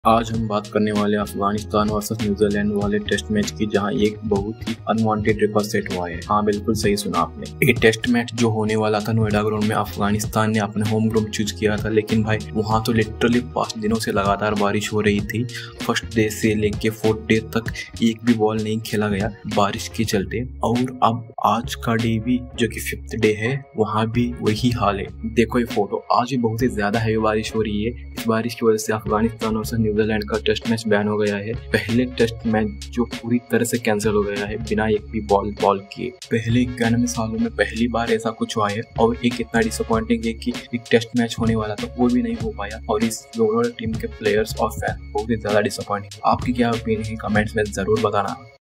आज हम बात करने वाले अफगानिस्तान वर्सेस न्यूजीलैंड वाले टेस्ट मैच की, जहां एक बहुत ही अनवांटेड रिकॉर्ड सेट हुआ है। हाँ, बिल्कुल सही सुना आपने। ये टेस्ट मैच जो होने वाला था नोएडा ग्राउंड में, अफगानिस्तान ने अपने होम ग्राउंड चूज किया था, लेकिन भाई वहां तो लिटरली 5 दिनों से लगातार बारिश हो रही थी। फर्स्ट डे से लेके 4th डे तक एक भी बॉल नहीं खेला गया बारिश के चलते। और अब आज का डे भी जो कि 5th डे है, वहाँ भी वही हाल है। देखो ये फोटो, आज भी बहुत ही ज्यादा हैवी बारिश हो रही है। इस बारिश की वजह से अफगानिस्तान और न्यूजीलैंड का टेस्ट मैच बैन हो गया है। पहले टेस्ट मैच जो पूरी तरह से कैंसिल हो गया है बिना एक भी बॉल किए। पहले 91 सालों में पहली बार ऐसा कुछ हुआ है, और एक इतना डिसअपॉइंटिंग है कि एक टेस्ट मैच होने वाला था वो भी नहीं हो पाया, और इस दोनों टीम के प्लेयर्स और फैन बहुत ही ज्यादा डिसअपॉइंटिंग। आपकी क्या ओपिनियन है, कमेंट्स में जरूर बताना।